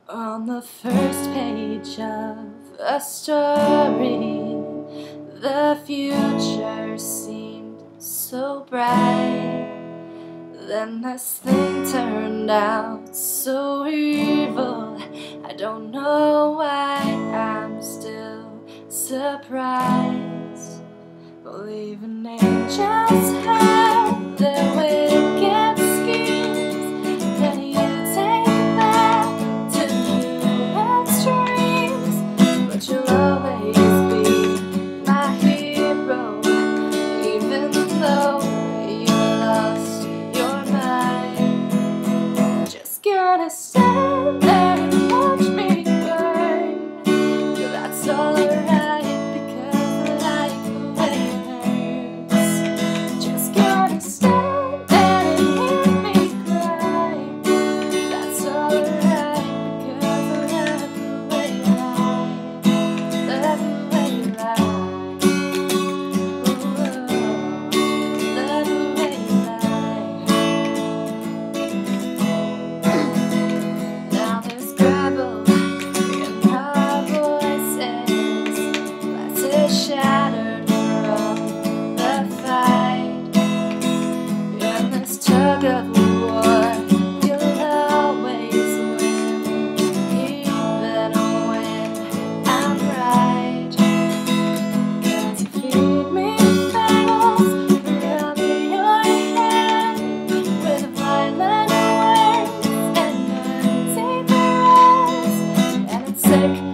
On the first page of a story, the future seemed so bright. Then this thing turned out so evil. I don't know why I'm still surprised. Believe in angels have their wicked schemes, then you take that to new extremes. But you'll always be my hero, even though you lost your mind. Just gonna stand there and watch me burn. That's alright, because I like the way it hurts. Just gonna stand there and hear me cry. That's alright, because I love the way you lie. Love the way you lie. Ooh, love the way you lie. Now there's gravel in our voices, glasses shattered from the fight. In this tug of war, you'll always win, even when I'm right. 'Cause you feed me fables, rub your hand with violent words and empty threats, and it's sick